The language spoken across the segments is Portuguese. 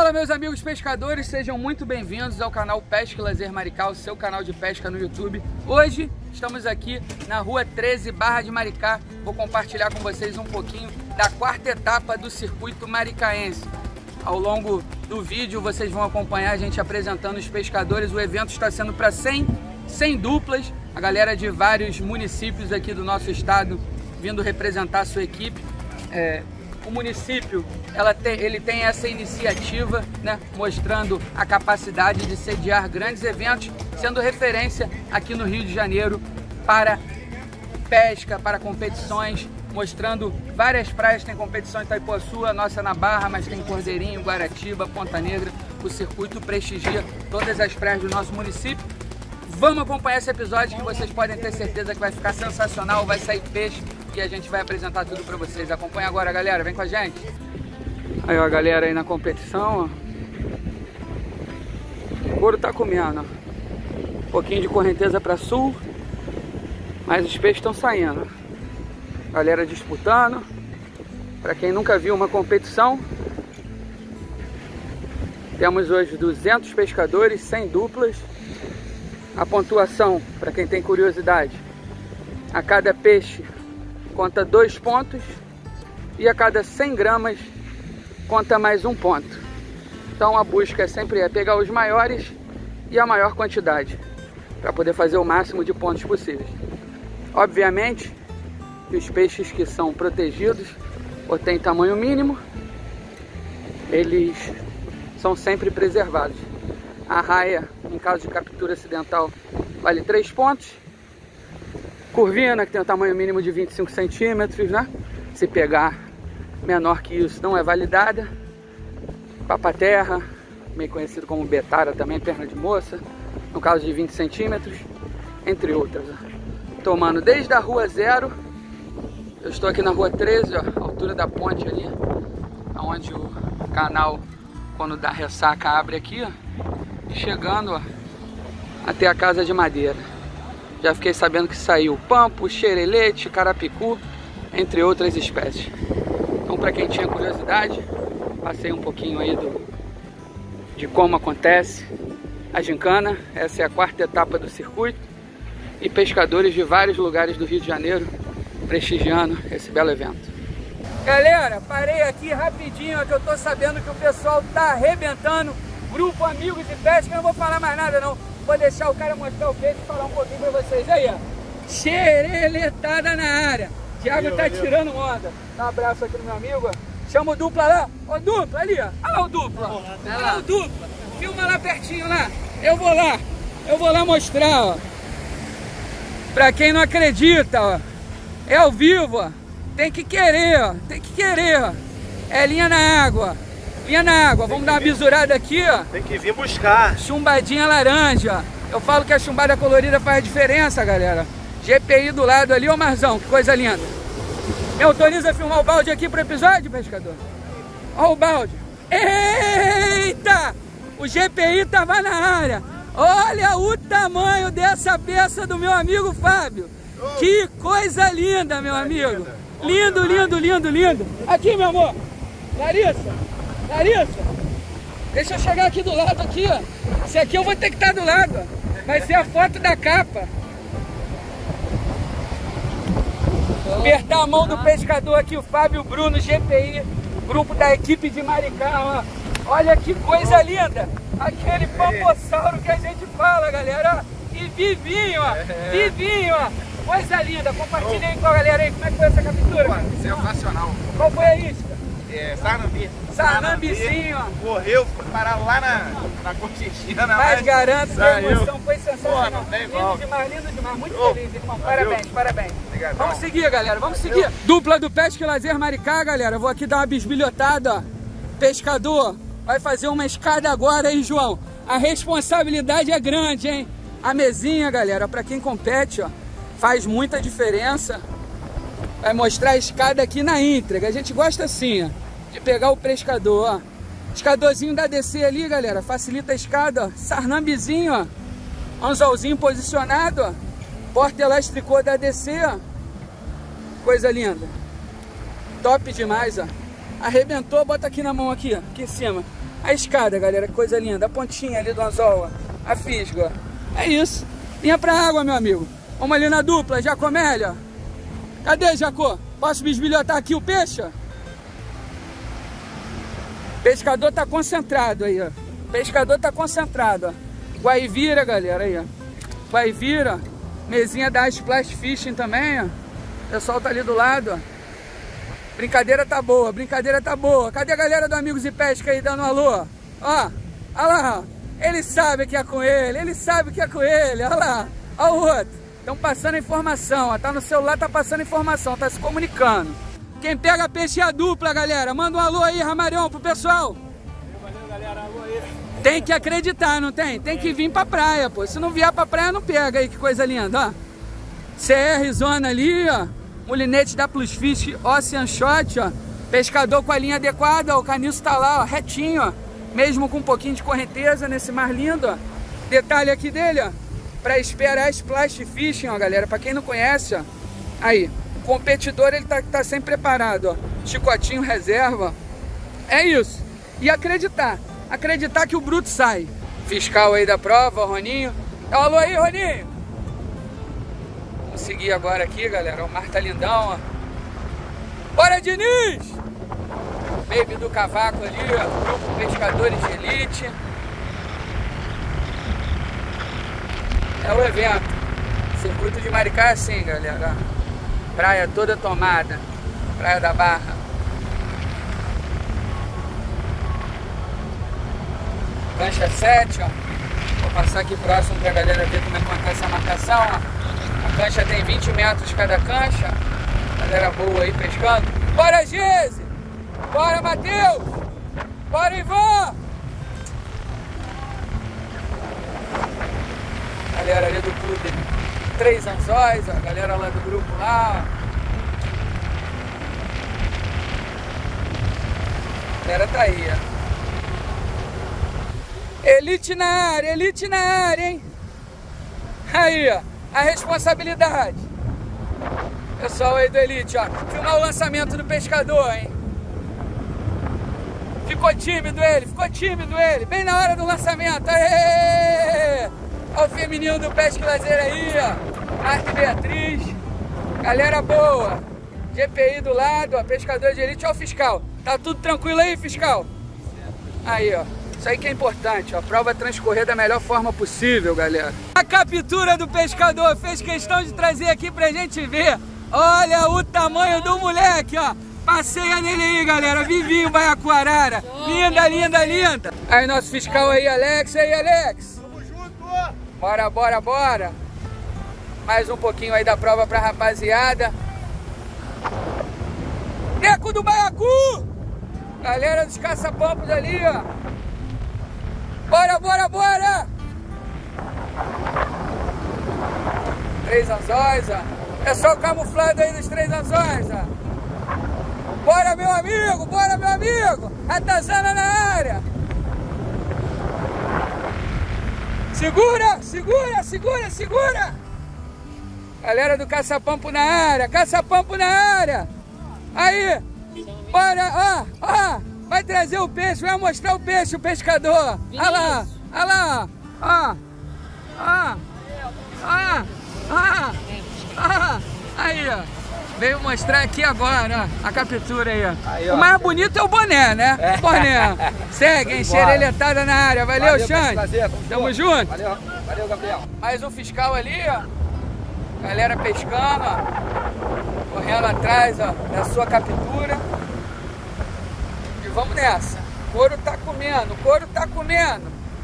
Fala, meus amigos pescadores, sejam muito bem-vindos ao canal Pesca e Lazer Maricá, o seu canal de pesca no YouTube. Hoje estamos aqui na rua 13, Barra de Maricá. Vou compartilhar com vocês um pouquinho da quarta etapa do circuito maricaense. Ao longo do vídeo vocês vão acompanhar a gente apresentando os pescadores. O evento está sendo para 100 duplas, a galera de vários municípios aqui do nosso estado vindo representar a sua equipe. O município ele tem essa iniciativa, né, mostrando a capacidade de sediar grandes eventos, sendo referência aqui no Rio de Janeiro para pesca, para competições, mostrando várias praias. Tem competição em Itaipuaçu, a nossa na Barra, mas tem Cordeirinho, Guaratiba, Ponta Negra. O circuito prestigia todas as praias do nosso município. Vamos acompanhar esse episódio que vocês podem ter certeza que vai ficar sensacional, vai sair peixe e a gente vai apresentar tudo pra vocês. Acompanha agora, galera, vem com a gente. Aí, ó, a galera aí na competição, ó. O couro tá comendo, ó. Um pouquinho de correnteza pra sul, mas os peixes estão saindo. Galera disputando. Pra quem nunca viu uma competição, temos hoje 200 pescadores, 100 duplas. A pontuação, para quem tem curiosidade, a cada peixe conta 2 pontos e a cada 100 gramas conta mais 1 ponto. Então a busca sempre é pegar os maiores e a maior quantidade, para poder fazer o máximo de pontos possíveis. Obviamente que os peixes que são protegidos ou têm tamanho mínimo, eles são sempre preservados. A raia, em caso de captura acidental, vale 3 pontos. Curvina, que tem um tamanho mínimo de 25 centímetros, né? Se pegar menor que isso, não é validada. Papaterra, meio conhecido como betara também, perna de moça, no caso de 20 centímetros, entre outras. Tomando desde a rua 0, eu estou aqui na rua 13, ó, altura da ponte ali, onde o canal, quando dá ressaca, abre aqui, ó, chegando, ó, até a Casa de Madeira. Já fiquei sabendo que saiu pampo, xerelete, carapicu, entre outras espécies. Então, para quem tinha curiosidade, passei um pouquinho aí de como acontece a gincana. Essa é a quarta etapa do circuito e pescadores de vários lugares do Rio de Janeiro prestigiando esse belo evento. Galera, parei aqui rapidinho, que eu tô sabendo que o pessoal tá arrebentando. Grupo Amigos de Pesca, eu não vou falar mais nada não. Vou deixar o cara mostrar o peixe e falar um pouquinho pra vocês. Aí, ó, xereletada na área. Thiago tá tirando onda. Dá um abraço aqui no meu amigo, ó. Chama o dupla lá. Ó, dupla ali, ó. Olha lá o dupla. Olha lá o dupla. Filma lá pertinho lá. Eu vou lá mostrar, ó. Pra quem não acredita, ó. É ao vivo, ó. Tem que querer, ó. Tem que querer, ó. É linha na água. Linha na água, vamos dar uma bisurada aqui, ó. Tem que vir buscar. Chumbadinha laranja. Eu falo que a chumbada colorida faz diferença, galera. GPI do lado ali, ô Marzão, que coisa linda. Me autoriza a filmar o balde aqui pro episódio, pescador? Ó o balde. Eita! O GPI tava na área. Olha o tamanho dessa peça do meu amigo Fábio. Que coisa linda, meu amigo. Lindo, lindo, lindo, lindo. Aqui, meu amor. Larissa, deixa eu chegar aqui do lado aqui, ó. Esse aqui eu vou ter que estar do lado, ó. Vai ser a foto da capa. Apertar a mão do pescador aqui, o Fábio Bruno, GPI, grupo da equipe de Maricá, ó. Olha que coisa linda. Aquele pampossauro que a gente fala, galera, ó. E vivinho, ó. Vivinho, ó. Coisa linda. Compartilha aí com a galera aí. Como é que foi essa captura? Sensacional. Qual foi a isca? Sarnambi. Sarnambizinho, ó. Correu, foi parar lá na Conchichina. Mas garanto que a emoção foi sensacional. Pô, não tem igual. Lindo demais. Muito feliz, irmão. Parabéns, parabéns. Obrigado. Vamos seguir, galera. Vamos seguir. Dupla do Pesca e Lazer Maricá, galera. Vou aqui dar uma bisbilhotada, ó. Pescador, vai fazer uma escada agora, hein, João? A responsabilidade é grande, hein? A mesinha, galera, pra quem compete, ó, faz muita diferença. Vai mostrar a escada aqui na íntegra. A gente gosta assim, ó, de pegar o pescador, ó. Escadorzinho da DC ali, galera, facilita a escada, ó. Sarnambizinho, ó. Anzolzinho posicionado, ó. Porta elástico da DC, ó. Coisa linda. Top demais, ó. Arrebentou, bota aqui na mão aqui, ó. Aqui em cima. A escada, galera, que coisa linda. A pontinha ali do anzol, ó. A fisga, ó. É isso. Linha pra água, meu amigo. Vamos ali na dupla, Jacomélia. Cadê, Jacó? Posso bisbilhotar aqui o peixe? O pescador tá concentrado aí, ó. O pescador tá concentrado, ó. Guaivira, galera, aí, ó. Guaivira. Mesinha da Splash Fishing também, ó. O pessoal tá ali do lado, ó. Brincadeira tá boa, brincadeira tá boa. Cadê a galera do Amigos e Pesca aí dando um alô? Ó, olha lá, ó. Ele sabe que é com ele, ele sabe que é com ele. Olha lá, olha o outro. Estão passando informação, ó. Tá no celular, tá passando informação, tá se comunicando. Quem pega peixe é a dupla, galera. Manda um alô aí, Ramarão, pro pessoal. Valeu, galera, alô aí. Tem que acreditar, não tem? Tem que vir pra praia, pô. Se não vier pra praia, não pega aí, que coisa linda, ó. CR Zona ali, ó. Mulinete da Plus Fish Ocean Shot, ó. Pescador com a linha adequada, ó. O caniço tá lá, ó, retinho, ó. Mesmo com um pouquinho de correnteza nesse mar lindo, ó. Detalhe aqui dele, ó. Pra esperar Splash Fishing, ó, galera. Pra quem não conhece, ó. Aí, o competidor, ele tá sempre preparado, ó. Chicotinho reserva. É isso. E acreditar. Acreditar que o bruto sai. Fiscal aí da prova, Roninho. Dá um alô aí, Roninho. Vamos seguir agora aqui, galera. O mar tá lindão, ó. Bora, Diniz! Baby do Cavaco ali, ó. Grupo Pescadores de Elite. É o evento. Circuito de Maricá é assim, galera. Praia toda tomada. Praia da Barra. Cancha 7, ó. Vou passar aqui próximo pra galera ver como é que acontece essa marcação, ó. A cancha tem 20 metros cada cancha. Galera boa aí pescando. Bora, Gise! Bora, Matheus! Bora, Ivan! Galera ali do clube 3 Anzóis, ó. Galera lá do grupo lá, ó. Galera tá aí, ó. Elite na área, hein? Aí, ó, a responsabilidade. Pessoal aí do Elite, ó. Filmar o lançamento do pescador, hein? Ficou tímido ele. Bem na hora do lançamento. Aê! Olha o feminino do Pesca e Lazer aí, ó. Marta e Beatriz. Galera boa. GPI do lado, ó. Pescador de Elite. Ó o fiscal. Tá tudo tranquilo aí, fiscal? Aí, ó. Isso aí que é importante, ó. A prova transcorrer da melhor forma possível, galera. A captura do pescador fez questão de trazer aqui pra gente ver. Olha o tamanho do moleque, ó. Passeia nele aí, galera. Vivinho, Baiacuarara. Linda, linda, linda. Aí, nosso fiscal aí, Alex. Aí, Alex. Tamo junto. Bora, bora, bora. Mais um pouquinho aí da prova pra rapaziada. Neco do Baiacu. Galera dos caça-pampos ali, ó. Bora, bora, bora! 3 Anzóis, ó. Pessoal camuflado aí dos 3 Anzóis, ó. Bora, meu amigo! Bora, meu amigo! Ratazana na área! Segura! Segura! Segura! Segura! Galera do caça-pampo na área! Caça-pampo na área! Aí! Bora! Ó! Ó! Vai trazer o peixe, vai mostrar o peixe, o pescador. Olha lá, olha lá. Ó, ó, ó, ó, ó. Aí, ó. Veio mostrar aqui agora, ó, a captura aí, ó. Aí, ó. O mais bonito é o boné, né? É. Boné. Segue, hein? Xereletada na área. Valeu, Xande. Tamo junto. Valeu, valeu, Gabriel. Mais um fiscal ali, ó. Galera pescando, ó. Correndo atrás, ó, da sua captura. Vamos nessa. Couro tá comendo, couro tá comendo.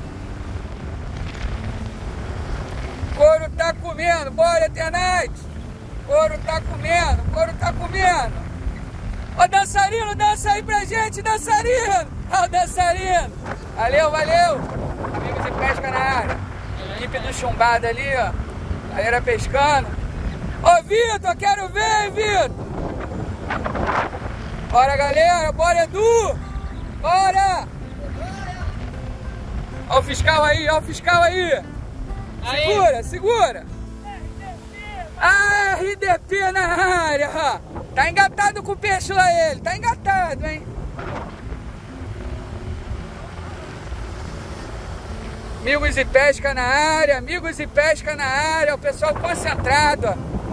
Couro tá comendo. Bora, Tenente. Couro tá comendo, couro tá comendo. Ô, dançarino, dança aí pra gente, dançarino. Ó, dançarino. Valeu, valeu. Amigos de pesca na área. Equipe do chumbado ali, ó. Galera pescando. Ô, Vitor, quero ver, Vitor. Bora, galera, bora, Edu! Bora! Ó o fiscal aí, ó o fiscal aí! Segura, segura! Ah, RDP na área! Tá engatado com o peixe lá ele, tá engatado, hein? Amigos e pesca na área, amigos e pesca na área, o pessoal concentrado.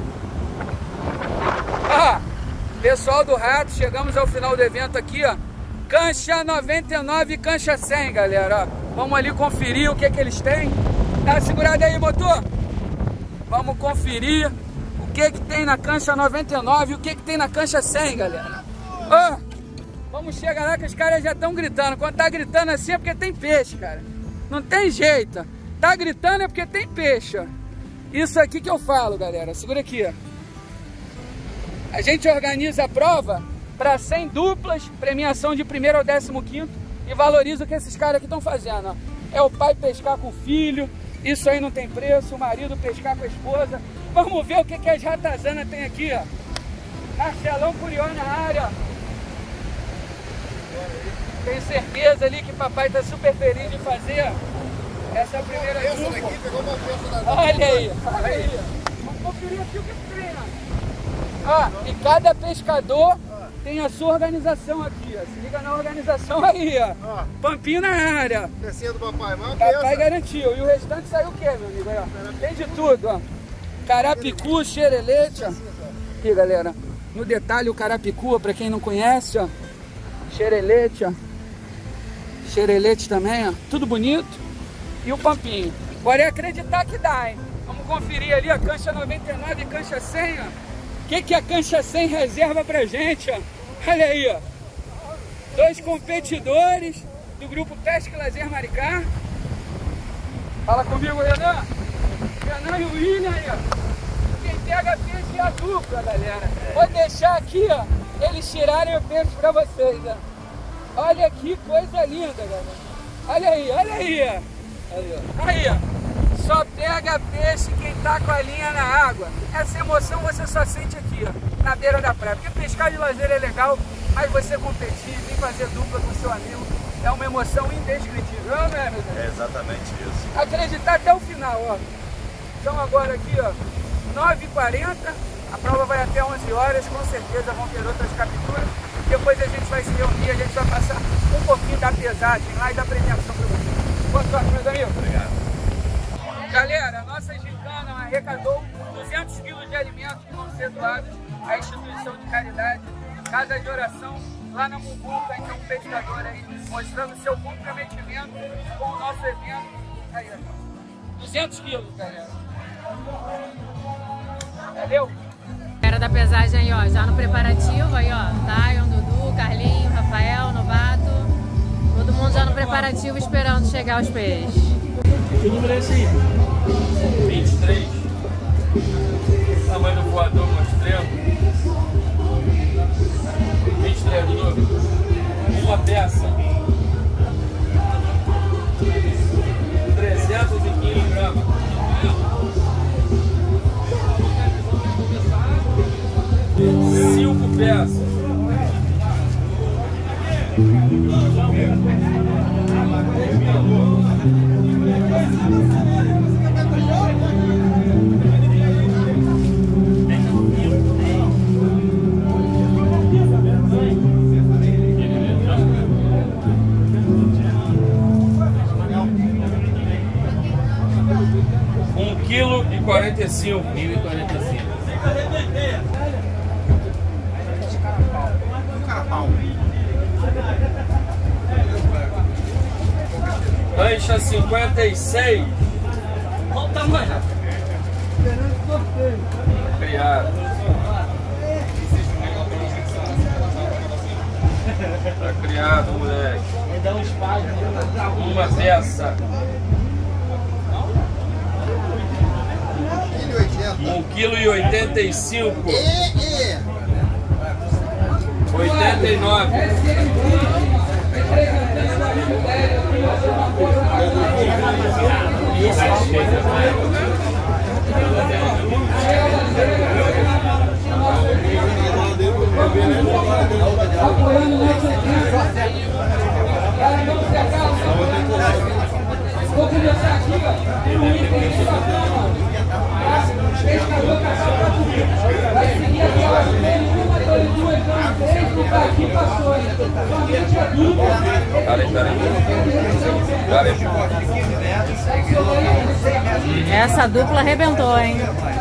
Ó, pessoal do Rato, chegamos ao final do evento aqui, ó. Cancha 99 e cancha 100, galera, ó. Vamos ali conferir o que que eles têm. Dá uma segurada aí, motor. Vamos conferir o que que tem na cancha 99 e o que que tem na cancha 100, galera. Ó, vamos chegar lá que os caras já estão gritando. Quando tá gritando assim é porque tem peixe, cara. Não tem jeito. Tá gritando é porque tem peixe, ó. Isso aqui que eu falo, galera. Segura aqui, ó. A gente organiza a prova para 100 duplas, premiação de 1º ao 15º, e valoriza o que esses caras aqui estão fazendo, ó. É o pai pescar com o filho, isso aí não tem preço, o marido pescar com a esposa. Vamos ver o que que as ratazanas tem aqui, ó. Marcelão Curió na área, ó. Tenho certeza ali que papai tá super feliz de fazer essa primeira dupla. Olha aí, olha aí. Vamos conferir aqui o que tem, ó. E cada pescador tem a sua organização aqui, ó. Se liga na organização aí, ó. Pampinho na área. Descendo do papai, mano. Papai garantiu. E o restante saiu o quê, meu amigo? Aí, ó. Tem de tudo, ó. Carapicu, xerelete, ó. Aqui, galera. No detalhe, o carapicu, pra quem não conhece, ó. Xerelete, ó. Xerelete também, ó. Tudo bonito. E o pampinho. Agora é acreditar que dá, hein? Vamos conferir ali a cancha 99 e cancha 100, ó. O que que a cancha 100 reserva pra gente, ó? Olha aí, ó. 2 competidores do grupo Pesca e Lazer Maricá. Fala comigo, Renan. Renan e o William aí, ó. Quem pega peixe é a dupla, galera. Vou deixar aqui, ó, eles tirarem o peixe pra vocês, ó. Olha que coisa linda, galera. Olha aí, olha aí, ó. Aí, ó. Só pega peixe quem tá com a linha na água. Essa emoção você só sente aqui, ó, na beira da praia. Porque pescar de lazer é legal, mas você competir, vir fazer dupla com seu amigo, é uma emoção indescritível, não é, meu Deus? É exatamente isso. Acreditar até o final, ó. Então agora aqui, ó, 9h40, a prova vai até 11 horas, com certeza vão ter outras capturas. Depois a gente vai se reunir, a gente vai passar um pouquinho da pesagem lá e da premiação para vocês. Boa sorte, meus amigos. Obrigado. Galera, a nossa gincana arrecadou 200 quilos de alimentos que vão ser doados à instituição de caridade Casa de Oração, lá na Muvuca. Então, um pescador aí, mostrando seu comprometimento com o nosso evento. Aí, ó, 200 quilos, galera. Valeu? Era da pesagem aí, ó, já no preparativo, aí, ó, Tayon, Dudu, Carlinho, Rafael, Novato, todo mundo já no preparativo esperando chegar os peixes. Que número é esse aí? 23. Tamanho do voador mostrando. 23 Dudu. Uma peça. 315 gramas. 5 peças. Quilo e 45. 1,45. Lancha 56. Olha o tamanho. Criado. Tá criado, moleque. Uma peça. 1,85 kg. 89. Vou começar aqui, ó, um item de bacana. Pescador caçou para comer. Vai seguir aquela 1, 2, 3, Aqui passou, hein? Somente a dupla. Peraí. Essa dupla arrebentou, hein?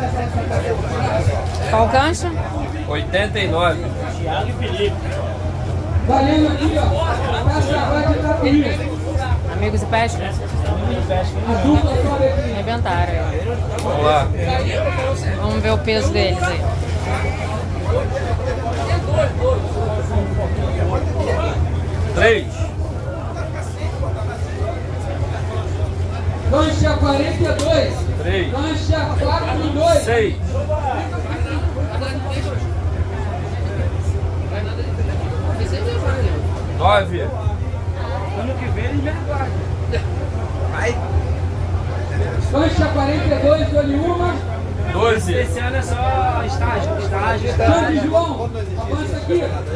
Qual cancha? 89. Thiago e Felipe. Valendo aqui, ó. Pesca vai de Itapuí. Amigos e pesca? A dupla sobe aqui. Arrebentaram aí. Vamos lá. Vamos ver o peso deles aí. Três. Cancha 42. 3. Cancha 42. 6. 9. Ano que vem ele me aguarda. Cancha 42, olhe uma. 12. Esse ano é só estágio. Sandy João, avança aqui.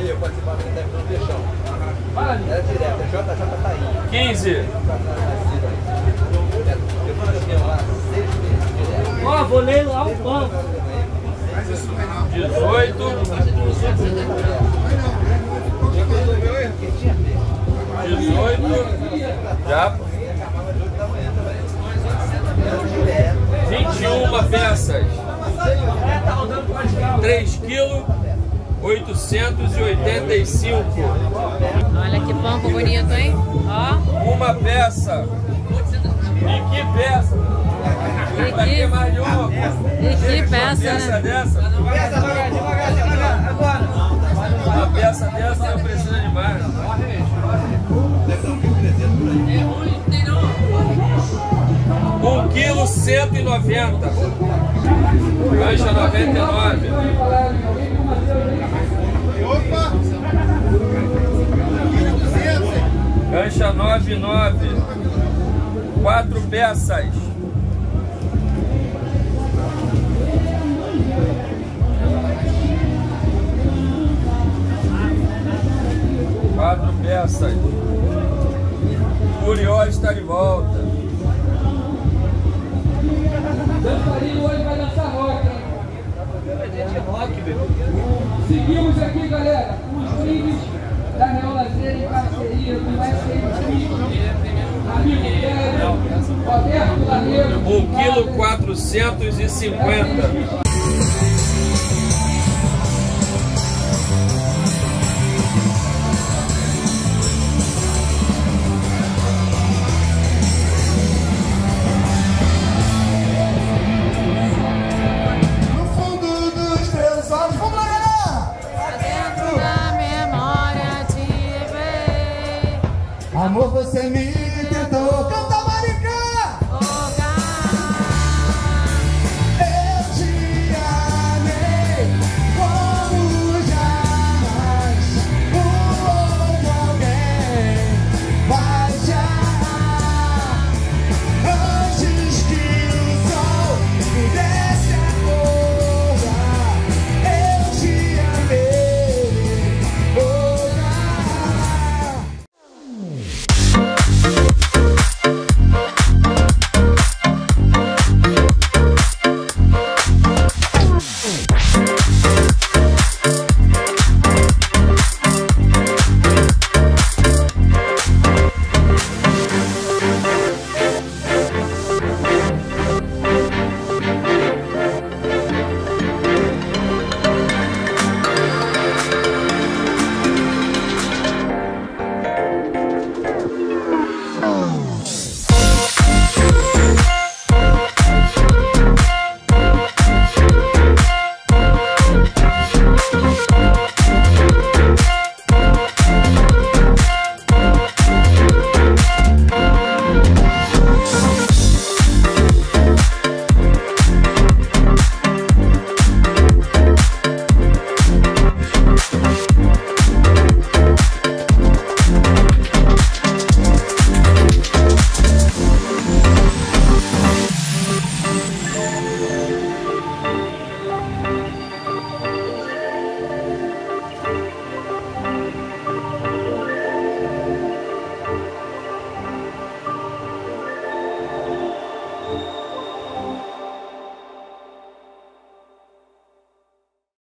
Fala ali. 15. Ó, vou ler lá o banco. 18. 18. Já. 21 peças. 3 kg 885. Olha que banco bonito, hein? Ó. Uma peça. E que peça? Vai ter mais de uma. E que peça, né? Dessa. Uma peça dessa não precisa de mais. 1 kg 190. Cancha 99. Opa! Cancha 99. 4 peças. Curió está de volta. Dançarino hoje vai dançar rock, hein? Seguimos aqui, galera, com os brindes da Real Lazer em parceria com o SMT, amigo Pedro, Roberto Lareiro. 1 kg 450. Amor, você me